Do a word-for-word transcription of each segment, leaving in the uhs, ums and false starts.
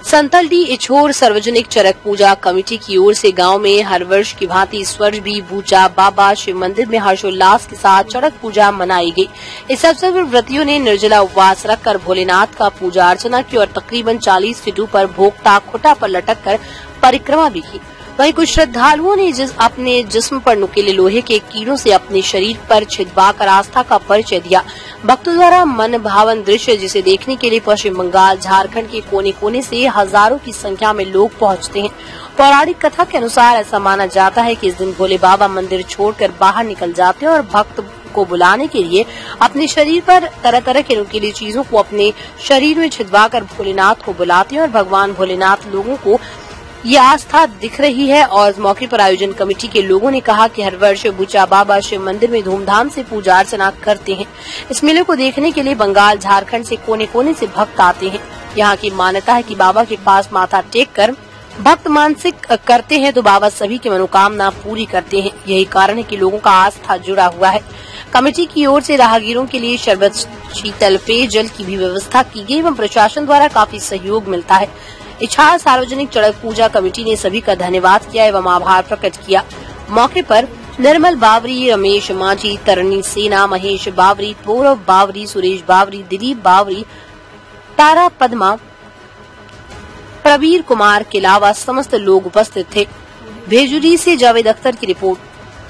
संतलडी इछोर सार्वजनिक चरक पूजा कमेटी की ओर से गांव में हर वर्ष की भांति इस वर्ष भी बूचा बाबा शिव मंदिर में हर्षोल्लास के साथ चरक पूजा मनाई गई। इस अवसर पर व्रतियों ने निर्जला उपवास रखकर भोलेनाथ का पूजा अर्चना की और तकरीबन चालीस फीट ऊपर भोगता खुटा पर लटक कर परिक्रमा भी की। वहीं कुछ श्रद्धालुओं ने जिस अपने जिस्म पर नुकीले लोहे के कीड़ों से अपने शरीर पर छिदवाकर आस्था का परिचय दिया। भक्तों द्वारा मन भावन दृश्य जिसे देखने के लिए पश्चिम बंगाल, झारखंड के कोने कोने से हजारों की संख्या में लोग पहुंचते हैं। पौराणिक कथा के अनुसार ऐसा माना जाता है कि इस दिन भोले बाबा मंदिर छोड़कर बाहर निकल जाते हैं और भक्त को बुलाने के लिए अपने शरीर पर तरह तरह के नुकीली चीजों को अपने शरीर में छिदवाकर भोलेनाथ को बुलाते हैं और भगवान भोलेनाथ लोगों को ये आस्था दिख रही है। और इस मौके पर आयोजन कमेटी के लोगों ने कहा कि हर वर्ष बूचा बाबा शिव मंदिर में धूमधाम से पूजा अर्चना करते हैं। इस मेले को देखने के लिए बंगाल, झारखंड से कोने कोने से भक्त आते हैं। यहाँ की मान्यता है कि बाबा के पास माथा टेक कर भक्त मानसिक करते हैं तो बाबा सभी की मनोकामना पूरी करते हैं। यही कारण है कि लोगों का आस्था जुड़ा हुआ है। कमेटी की ओर से राहगीरों के लिए शरबत, शीतल पेयजल की भी व्यवस्था की गई एवं प्रशासन द्वारा काफी सहयोग मिलता है। इछार सार्वजनिक चरक पूजा कमेटी ने सभी का धन्यवाद किया एवं आभार प्रकट किया। मौके पर निर्मल बावरी, रमेश माझी, तरणी सेना, महेश बावरी, पौरव बावरी, सुरेश बावरी, दिलीप बावरी, तारा पद्मा, प्रवीर कुमार के अलावा समस्त लोग उपस्थित थे। भेजुरी से जावेद अख्तर की रिपोर्ट।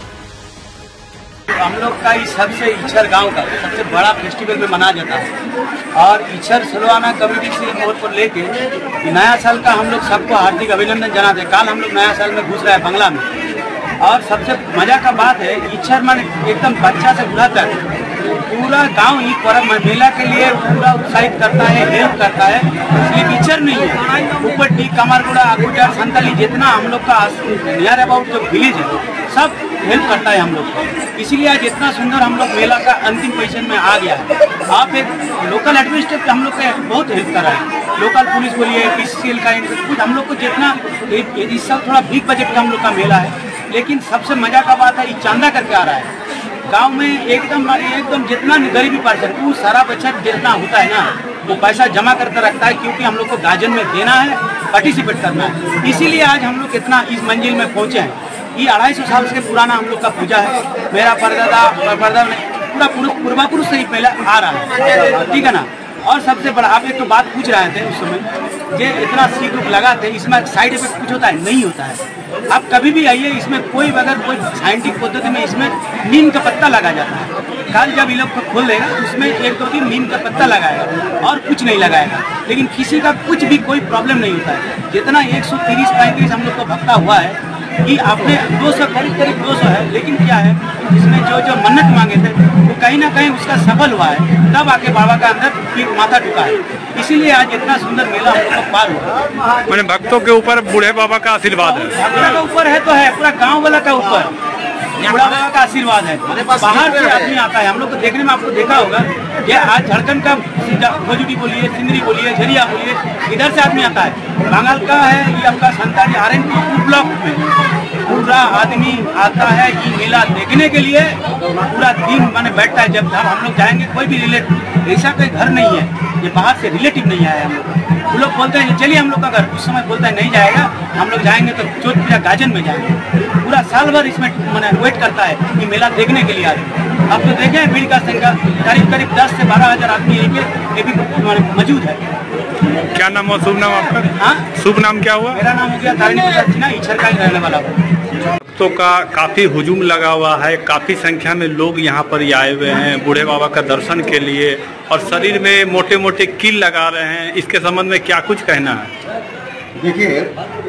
हम लोग का इस सबसे इछर गांव का सबसे बड़ा फेस्टिवल में मनाया जाता है और इछर सलवाना कमेटी से ओर पर लेके नया साल का हम लोग सबको हार्दिक अभिनंदन जनाते हैं। कल हम लोग नया साल में घुस रहे हैं बंगला में और सबसे मजा का बात है इछर मन एकदम बच्चा से बुढ़ा तक पूरा गांव ही पर्व मेला के लिए पूरा उत्साहित करता है, हेल्प करता है। इसलिए इछर नहीं है, ऊपर डी कमारगुड़ा, अकुटार, संतली जितना हम लोग का नियर अबाउट जो विलेज है सब हेल्प करता है हम लोग को। इसीलिए आज इतना सुंदर हम लोग मेला का अंतिम पोजीशन में आ गया है। आप एक लोकल एडमिनिस्ट्रेटर हम लोग का बहुत हेल्प कर रहा है। लोकल पुलिस बोलिए, पीसीएल का कुछ हम लोग को जितना इस साल थोड़ा बिग बजट का हम लोग का मेला है, लेकिन सबसे मजा का बात है ये चांदा करके आ रहा है गांव में। एकदम एकदम जितना गरीबी पर्सन वो सारा बचत जितना होता है ना वो पैसा जमा करके रखता है, क्योंकि हम लोग को गाजन में देना है, पार्टिसिपेट करना है। इसीलिए आज हम लोग इतना इस मंजिल में पहुंचे हैं। ये अढ़ाई सौ साल से पुराना हम लोग का पूजा है। मेरा परदादा परदादा पूरा पूर्वा पुरुष से ही पहले आ रहा है, ठीक है ना। और सबसे बड़ा आप एक तो बात पूछ रहे थे उस समय ये इतना सीट लगा थे, इसमें साइड इफेक्ट कुछ होता है? नहीं होता है। आप कभी भी आइए, इसमें कोई अगर कोई साइंटिफिक पद्धति में इसमें नीम का पत्ता लगा जाता है। कल जब ये लोग को खोल देगा तो उसमें एक दो दिन नीम का पत्ता लगाएगा और कुछ नहीं लगाएगा, लेकिन किसी का कुछ भी कोई प्रॉब्लम नहीं होता है। जितना एक सौ तीस पैंतीस हम लोग को भक्ता हुआ है कि आपने दो सौ करीब करीब दो सौ है, लेकिन क्या है इसमें जो जो मन्नत मांगे थे वो कहीं ना कहीं उसका सफल हुआ है, तब आके बाबा का अंदर एक माथा टुका है। इसीलिए आज इतना सुंदर मेला हम लोग को पार हुआ। मैंने भक्तों के ऊपर बूढ़े बाबा का आशीर्वाद है, भक्तों का ऊपर है तो है, पूरा गाँव वाला का ऊपर बूढ़ा बाबा का आशीर्वाद है। बाहर से आदमी आता है, हम लोग को देखने में आपको देखा होगा कि आज झारखंड का भोजपुरी बोलिए, सिंदरी बोलिए, झरिया बोलिए, इधर से आदमी आता है। बंगाल का है ये आपका संताली आर्यनपुर ब्लॉक में पूरा आदमी आता है ये मेला देखने के लिए। पूरा दिन मैंने बैठता है। जब जब हम लोग जाएंगे कोई भी रिलेटिव, ऐसा कोई घर नहीं है ये बाहर से रिलेटिव नहीं आया हम लोग। वो लोग बोलते हैं चलिए हम लोग का घर, उस समय बोलता है नहीं जाएगा, हम लोग जाएंगे तो चौथ पूजा गाजन में जाएंगे। पूरा साल भर इसमें मैंने वेट करता है ये मेला देखने के लिए आदमी। आप तो देखे भीड़ का संख्या करीब करीब दस से बारह हजार आदमी यहीं पे ये भी मौजूद है। क्या नाम हुआ? शुभ नाम आपका? हाँ, शुभ नाम क्या हुआ? मेरा नाम हो गया तारिणी प्रसाद सिन्हा, इछर का ही रहने वाला हूँ। भक्तों का काफी हुजूम लगा हुआ है, काफी संख्या में लोग यहाँ पर आए हुए हैं बूढ़े बाबा का दर्शन के लिए और शरीर में मोटे मोटे कील लगा रहे हैं। इसके संबंध में क्या कुछ कहना है? देखिए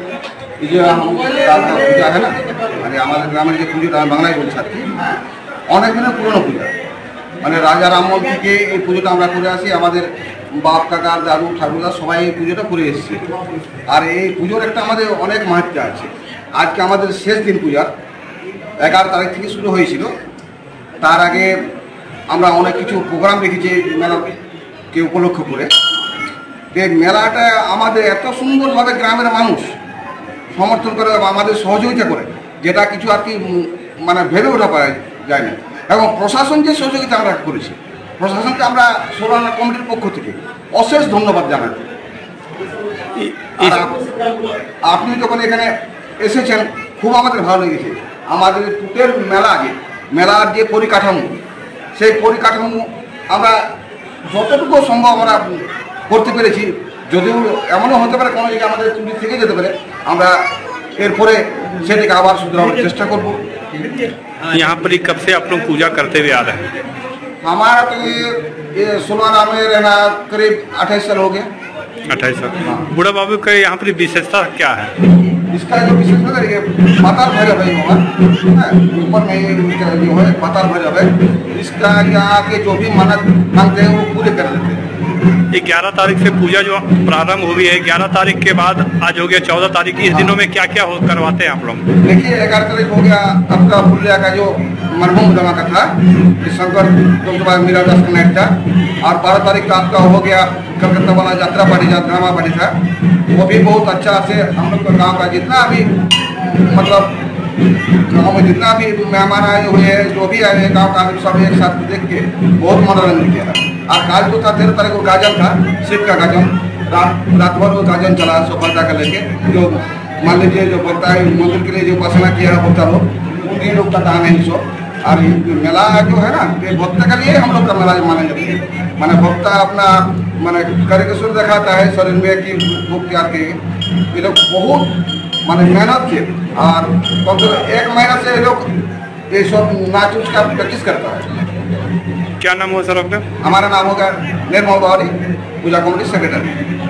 जो हम पूजा है ना, মানে আমাদের গ্রামের যে পুজোটা বাংলায় বলছি আর কি, অনেক দিনের পুরনো পূজা। মানে রাজার আমল থেকে এই পুজোটা আমরা করে আসি। আমাদের বাপ কাকা দাদু ঠাকুরদা সবাই এই পুজোটা করে এসেছে। আর এই পুজোর একটা আমাদের অনেক মাহাত্ম্য আছে। আজকে আমাদের শেষ দিন পূজার এগারো তারিখ থেকে শুরু হয়েছিল। তার আগে আমরা অনেক কিছু প্রোগ্রাম রেখেছি মেলাকে উপলক্ষ করে। এই মেলাটা আমাদের এত সুন্দরভাবে গ্রামের মানুষ সমর্থন করে, আমাদের সহযোগিতা করে, যেটা কিছু আর কি মানে ভেবে ওঠা পারা যায় না। এবং প্রশাসন যে সহযোগিতা আমরা করেছি, প্রশাসনকে আমরা সোলানা কমিটির পক্ষ থেকে অশেষ ধন্যবাদ জানাই। আর আপ- আপনি যখন এখানে এসেছেন খুব আমাদের ভালো লেগেছে। আমাদের টুটের মেলা আগে মেলার যে পরিকাঠামো সেই পরিকাঠামো আমরা যতটুকু সম্ভব আমরা করতে পেরেছি। যদিও এমনও হতে পারে কোনো জায়গায় আমাদের ত্রুটি থেকে যেতে পারে, আমরা এরপরে সেটাকে আবার শুধরানোর চেষ্টা করব। यहाँ पर ही कब से आप लोग पूजा करते हुए आ रहे हैं? हमारा तो ये ये सोलवाना में रहना करीब अट्ठाईस साल हो गया। अट्ठाईस साल। बूढ़ा बाबू का यहाँ पर विशेषता क्या है? इसका जो विशेषता है ये पाताल भैरव है होगा, है, ऊपर में ये इसका जो है पाताल भैरव है। इसका यहाँ के जो भी मन्नत मांगते हैं वो पूरे कर देते हैं। ग्यारह तारीख से पूजा जो प्रारंभ हुई है, ग्यारह तारीख के बाद आज हो गया चौदह तारीख, इस दिनों में क्या क्या हो करवाते हैं आप लोग? देखिए ग्यारह तारीख हो गया आपका पुरुलिया का जो मरहूम धमाका था, शंकर चौक मीरा दास का नाइट था। और बारह तारीख का आपका हो गया कलकत्ता वाला यात्रा पार्टी जा ड्रामा पार्टी था। वो भी बहुत अच्छा से हम लोग का गाँव का जितना भी मतलब गाँव में जितना भी मेहमान आए हुए हैं, जो भी आए हैं गाँव का सब एक साथ देख के बहुत मनोरंजन किया। और काल जो था तेरह तारीख को गाजन था, शिव का गाजन, रात रात भर वो गाजन चला सफलता का लेके। जो मान लीजिए जो भक्ता है मंदिर के लिए जो उपासना किया है भक्ता लोग उन्हीं लोग का दान है सो। और ये जो मेला जो है ना ये भक्ता के लिए हम लोग का मेला माना जाता है। माने भक्ता अपना माने करके सुर दिखाता है शरीर में कि भूख त्याग के ये लोग बहुत माने मेहनत से और कम से कम एक महीना से ये लोग ये सब नाच उच का प्रैक्टिस करता है। क्या नाम हो सर आपका? हमारा नाम होगा निर्मल बावरी, पूजा कमेटी सेक्रेटरी।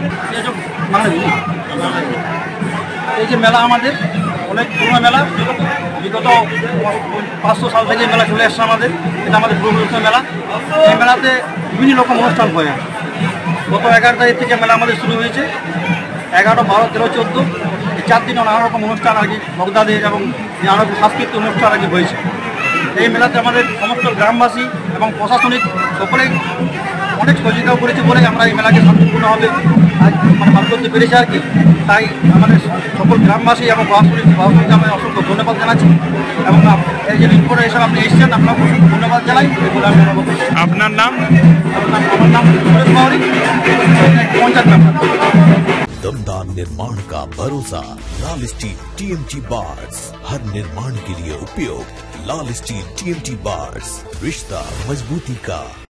এই যে মেলা আমাদের অনেক পুরনো মেলা, বিগত পাঁচশো সাল থেকে মেলা চলে আসছে আমাদের। এটা আমাদের পুরনো মেলা। এই মেলাতে বিভিন্ন রকম অনুষ্ঠান হয়। গত এগারো তারিখ থেকে মেলা আমাদের শুরু হয়েছে। এগারো বারো তেরো চোদ্দো এই চার দিনে নানা রকম অনুষ্ঠান আর কি ভক্তাদের এবং নানা রকম সাংস্কৃতিক অনুষ্ঠান আর কি হয়েছে। এই মেলাতে আমাদের সমস্ত গ্রামবাসী এবং প্রশাসনিক সকলেই অনেক সহযোগিতা করেছে বলে আমরা এই মেলাকে শান্তিপূর্ণভাবে আজ মানে পালন করতে পেরেছি আর কি। তাই আমাদের সকল গ্রামবাসী এবং প্রশাসনিক প্রশাসনকে আমি অসংখ্য ধন্যবাদ জানাচ্ছি। এবং এই যে রিপোর্টার হিসাবে আপনি এসেছেন আপনাকে অসংখ্য ধন্যবাদ জানাই। বলে আমি আপনার নাম? আমার নাম আমার নাম সুরেশ বাউরি, পঞ্চায়েত মেম্বার। दमदार निर्माण का भरोसा लाल स्टील टीएमटी बार्स, हर निर्माण के लिए उपयोग लाल स्टील टीएमटी बार्स, रिश्ता मजबूती का।